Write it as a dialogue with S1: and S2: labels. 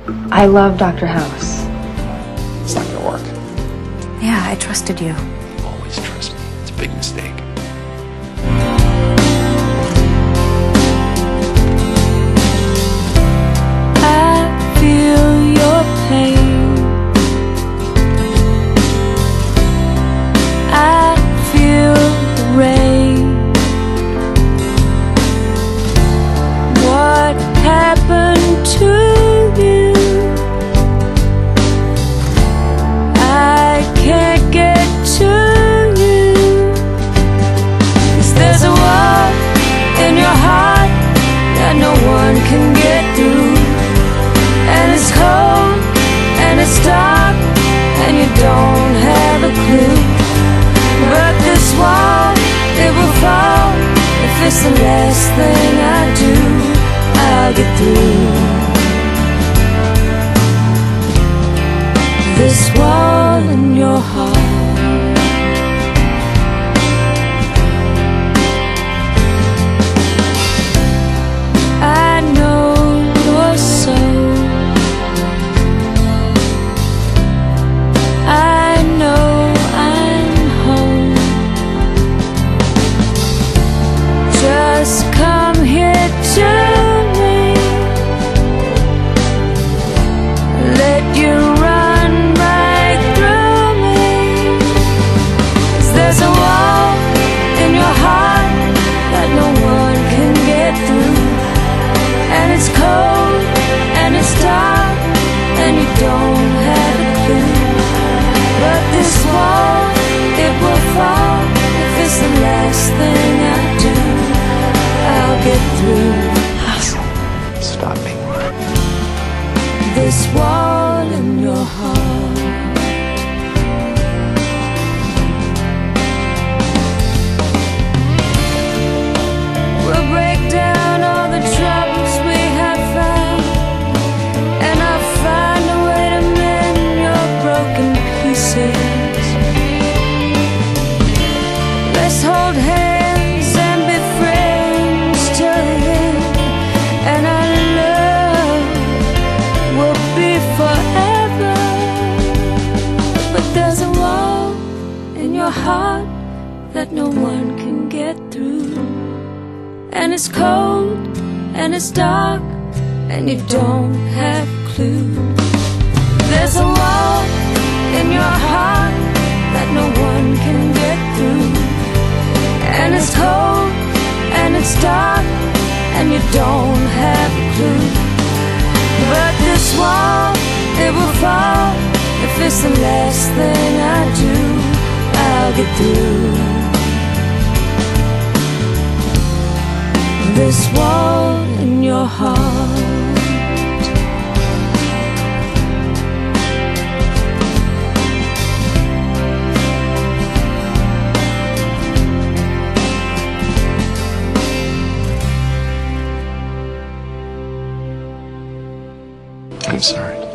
S1: I love Dr. House.
S2: It's not gonna work.
S3: Yeah, I trusted you.
S2: You always trust me. It's a big mistake.
S4: I feel your pain. I feel the rain. What happened to you? I can't get to you. 'Cause there's a wall in your heart that no one can get through. And it's cold and it's dark and you don't have a clue. But this wall, it will fall. If it's the last thing I do, I'll get through. This wall in your heart. I know your soul. I know I'm home. Just come here to me. Let you run right through me. 'Cause there's a wall in your heart that no one can get through. And it's cold and it's dark and you don't have a clue. But this wall, it will fall. If it's the last thing I do, I'll get through.
S2: Stop me.
S4: This wall in your heart. We'll break down all the troubles we have found, and I'll find a way to mend your broken pieces. Let's hold hands and be friends till the end, and our love will be forever. But there's a wall in your heart that no one can get through. And it's cold and it's dark and you don't have a clue. There's a wall in your heart that no one can get through. And it's cold and it's dark and you don't have a clue. But this wall, it will fall. If it's the last thing I do, I'll get through. This wall in your heart.
S2: I'm sorry.